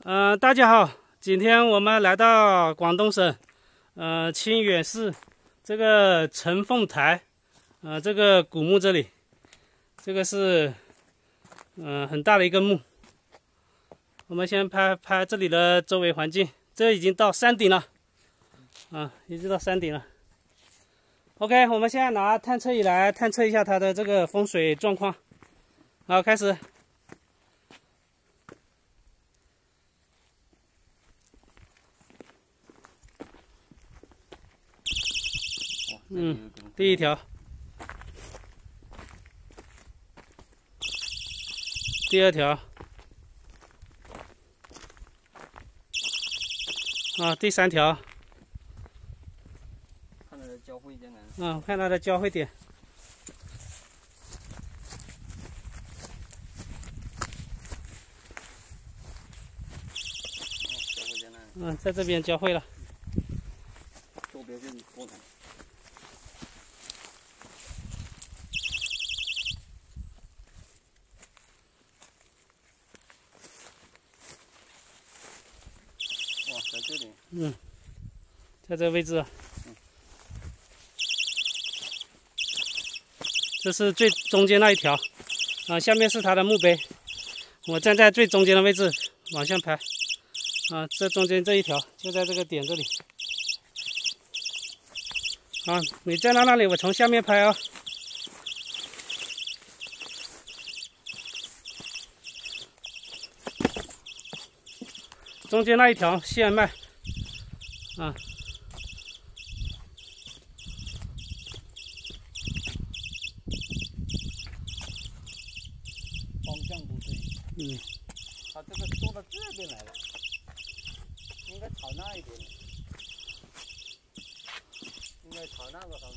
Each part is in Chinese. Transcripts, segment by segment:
大家好，今天我们来到广东省，清远市这个陈凤台，这个古墓这里，这个是很大的一个墓。我们先拍拍这里的周围环境，这已经到山顶了，已经到山顶了。OK， 我们现在拿探测仪来探测一下它的这个风水状况。好，开始。第一条，第二条，第三条， 看它的交汇在哪？ 看它的交汇点。 交汇在哪里？ 在这边交汇了。 左边是锅台。哇，在这里。 在这个位置。这是最中间那一条，下面是它的墓碑。我站在最中间的位置往下拍，这中间这一条就在这个点这里。你站到那里，我从下面拍啊。中间那一条线脉， 方向不对。它这个坐到这边来了，应该朝那一边，应该朝那个方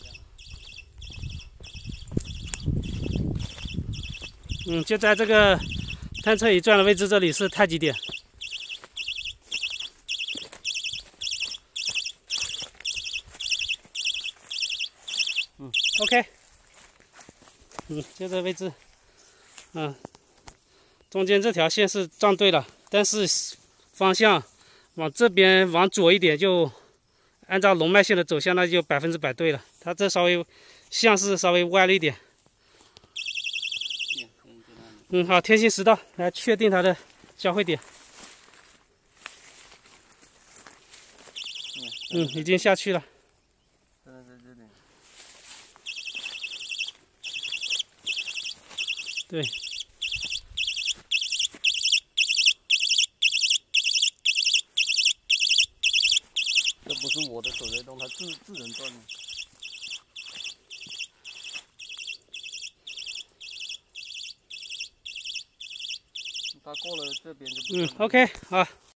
向。 就在这个探测仪转的位置，这里是太极点。OK， 就这位置，中间这条线是站对了，但是方向往这边往左一点，就按照龙脉线的走向，那就100%对了。它这像是稍微歪了一点。好，天心10道来确定它的交汇点。已经下去了。 在这里。 对。 这不是我的手在动，它自然转的。它过了这边就不。 OK， 好。